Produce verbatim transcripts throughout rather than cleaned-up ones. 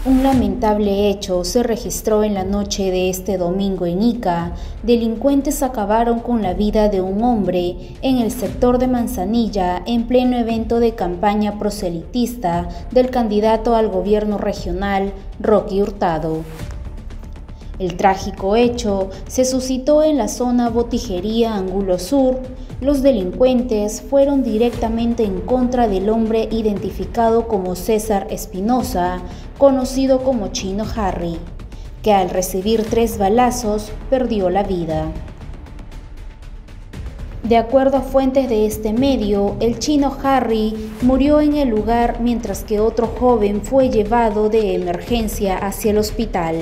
Un lamentable hecho se registró en la noche de este domingo en Ica. Delincuentes acabaron con la vida de un hombre en el sector de Manzanilla en pleno evento de campaña proselitista del candidato al gobierno regional, Rocky Hurtado. El trágico hecho se suscitó en la zona Botijería Angulo Sur. Los delincuentes fueron directamente en contra del hombre identificado como César Espinosa, conocido como Chino Harry, que al recibir tres balazos perdió la vida. De acuerdo a fuentes de este medio, el Chino Harry murió en el lugar mientras que otro joven fue llevado de emergencia hacia el hospital.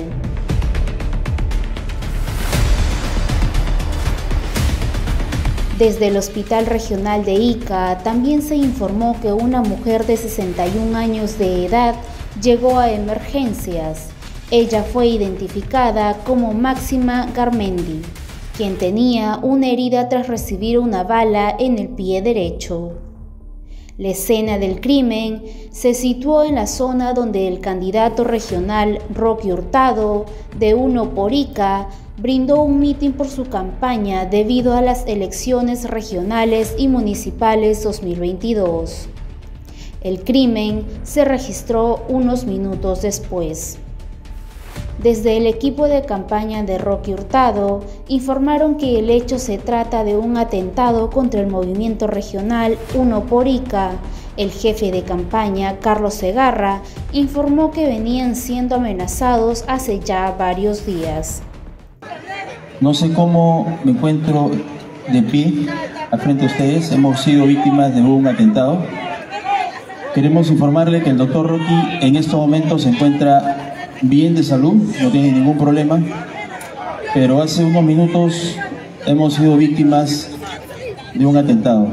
Desde el Hospital Regional de Ica también se informó que una mujer de sesenta y un años de edad llegó a emergencias. Ella fue identificada como Máxima Garmendi, quien tenía una herida tras recibir una bala en el pie derecho. La escena del crimen se situó en la zona donde el candidato regional Rocky Hurtado, de Uno por Ica, brindó un mitin por su campaña debido a las elecciones regionales y municipales dos mil veintidós. El crimen se registró unos minutos después. Desde el equipo de campaña de Rocky Hurtado informaron que el hecho se trata de un atentado contra el movimiento regional Uno por Ica. El jefe de campaña, Carlos Segarra, informó que venían siendo amenazados hace ya varios días. No sé cómo me encuentro de pie al frente de ustedes. Hemos sido víctimas de un atentado. Queremos informarle que el doctor Rocky en estos momentos se encuentra bien de salud, no tiene ningún problema, pero hace unos minutos hemos sido víctimas de un atentado.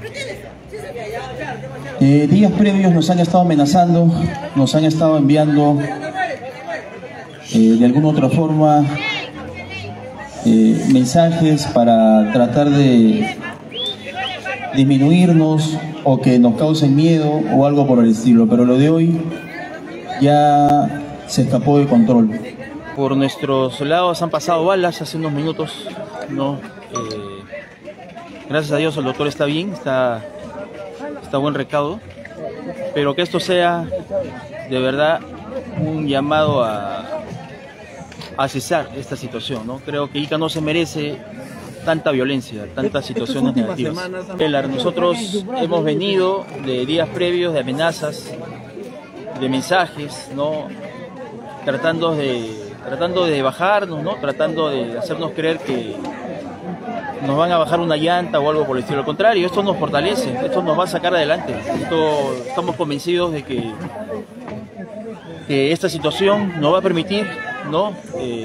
Eh, días previos nos han estado amenazando, nos han estado enviando eh, de alguna otra forma Eh, mensajes para tratar de disminuirnos o que nos causen miedo o algo por el estilo, pero lo de hoy ya se escapó de control. Por nuestros lados han pasado balas hace unos minutos, ¿no? Eh, gracias a Dios el doctor está bien, está, está buen recaudo, pero que esto sea de verdad un llamado a a cesar esta situación, ¿no? Creo que Ica no se merece tanta violencia, tantas situaciones negativas. Nosotros hemos venido de días previos de amenazas, de mensajes, ¿no? Tratando de, tratando de bajarnos, ¿no? Tratando de hacernos creer que nos van a bajar una llanta o algo por el estilo. Al contrario, esto nos fortalece, esto nos va a sacar adelante. Esto, estamos convencidos de que, que esta situación nos va a permitir, ¿no? Eh,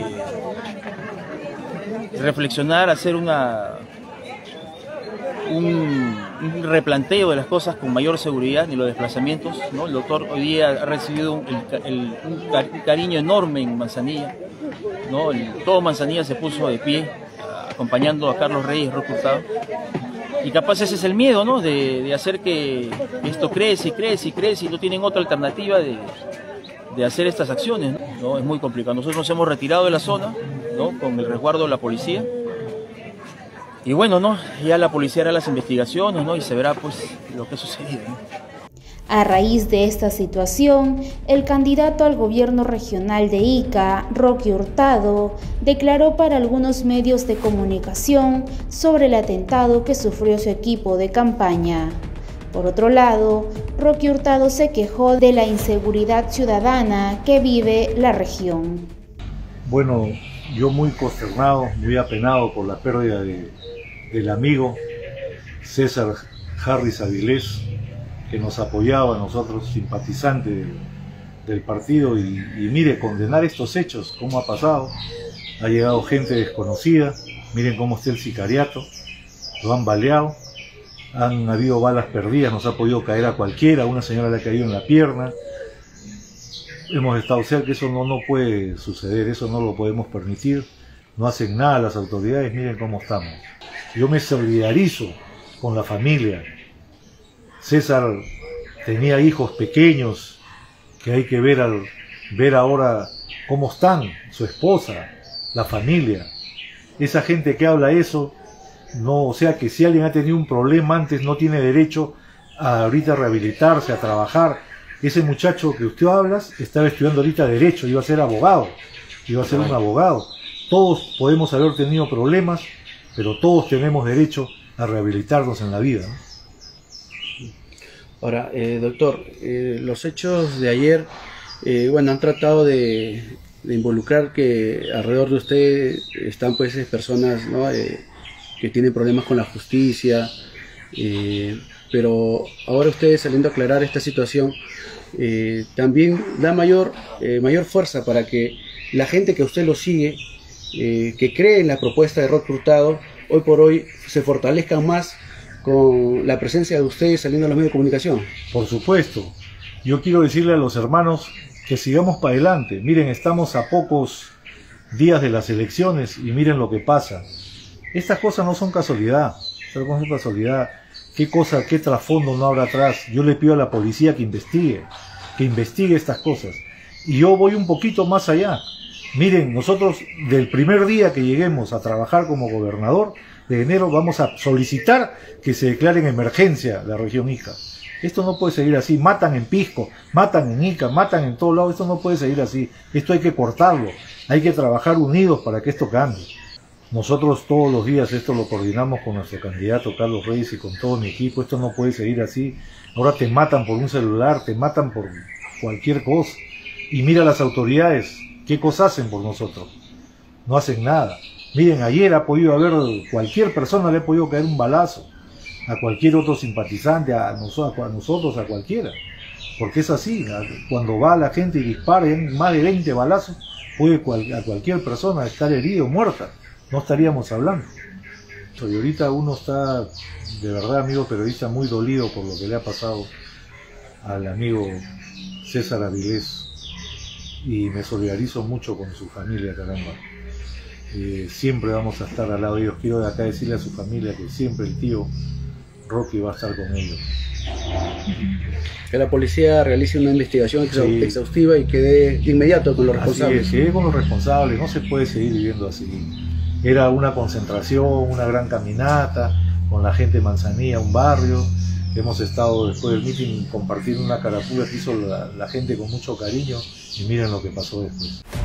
reflexionar, hacer una un, un replanteo de las cosas con mayor seguridad y los desplazamientos, ¿no? El doctor hoy día ha recibido un, el, un, car un cariño enorme en Manzanilla, ¿no? El, todo Manzanilla se puso de pie acompañando a Carlos Reyes Rocky Hurtado, y capaz ese es el miedo, ¿no? de, de hacer que esto crece y crece y crece y no tienen otra alternativa de de hacer estas acciones, ¿no? Es muy complicado. Nosotros nos hemos retirado de la zona, ¿no? Con el resguardo de la policía. Y bueno, ¿no? Ya la policía hará las investigaciones, ¿no? Y se verá pues lo que ha sucedido, ¿no? A raíz de esta situación, el candidato al gobierno regional de Ica, Rocky Hurtado, declaró para algunos medios de comunicación sobre el atentado que sufrió su equipo de campaña. Por otro lado, Rocky Hurtado se quejó de la inseguridad ciudadana que vive la región. Bueno, yo muy consternado, muy apenado por la pérdida de, del amigo César Harry Avilés, que nos apoyaba a nosotros, simpatizante del, del partido, y, y mire, condenar estos hechos, cómo ha pasado. Ha llegado gente desconocida, miren cómo está el sicariato, lo han baleado. Han habido balas perdidas, nos ha podido caer a cualquiera, una señora le ha caído en la pierna. Hemos estado cerca, eso no, no puede suceder, eso no lo podemos permitir. No hacen nada las autoridades, miren cómo estamos. Yo me solidarizo con la familia. César tenía hijos pequeños que hay que ver al, ver ahora cómo están su esposa, la familia. Esa gente que habla eso, no, o sea que si alguien ha tenido un problema antes no tiene derecho a ahorita rehabilitarse, a trabajar. Ese muchacho que usted habla estaba estudiando ahorita Derecho, iba a ser abogado, iba a ser un abogado. Todos podemos haber tenido problemas, pero todos tenemos derecho a rehabilitarnos en la vida, ¿no? Ahora, eh, doctor, eh, los hechos de ayer, eh, bueno, han tratado de, de involucrar que alrededor de usted están pues personas, ¿no?, eh, que tienen problemas con la justicia, eh, pero ahora ustedes saliendo a aclarar esta situación, eh, también da mayor, eh, mayor fuerza para que la gente que a usted lo sigue, eh, que cree en la propuesta de Roque Hurtado, hoy por hoy se fortalezcan más con la presencia de ustedes saliendo a los medios de comunicación. Por supuesto, yo quiero decirle a los hermanos que sigamos para adelante. Miren, estamos a pocos días de las elecciones y miren lo que pasa. Estas cosas no son casualidad, estas no son casualidad. ¿Qué cosa, qué trasfondo no habrá atrás? Yo le pido a la policía que investigue, que investigue estas cosas. Y yo voy un poquito más allá. Miren, nosotros del primer día que lleguemos a trabajar como gobernador de enero vamos a solicitar que se declare en emergencia la región Ica. Esto no puede seguir así. Matan en Pisco, matan en Ica, matan en todos lados. Esto no puede seguir así. Esto hay que cortarlo. Hay que trabajar unidos para que esto cambie. Nosotros todos los días esto lo coordinamos con nuestro candidato Carlos Reyes y con todo mi equipo. Esto no puede seguir así. Ahora te matan por un celular, te matan por cualquier cosa. Y mira las autoridades, ¿qué cosas hacen por nosotros? No hacen nada. Miren, ayer ha podido haber, cualquier persona le ha podido caer un balazo, a cualquier otro simpatizante, a nosotros, a, nosotros, a cualquiera. Porque es así, cuando va la gente y dispara más de veinte balazos, puede cual, a cualquier persona estar herido o muerta. No estaríamos hablando. Y ahorita uno está, de verdad, amigo periodista, muy dolido por lo que le ha pasado al amigo César Avilés. Y me solidarizo mucho con su familia, caramba. Eh, siempre vamos a estar al lado de ellos. Quiero de acá decirle a su familia que siempre el tío Rocky va a estar con ellos. Que la policía realice una investigación Sí. exhaustiva y quede de inmediato con los responsables. Así es, quede con los responsables, no se puede seguir viviendo así. Era una concentración, una gran caminata con la gente de Manzanilla, un barrio. Hemos estado después del meeting compartiendo una carapula que hizo la, la gente con mucho cariño y miren lo que pasó después.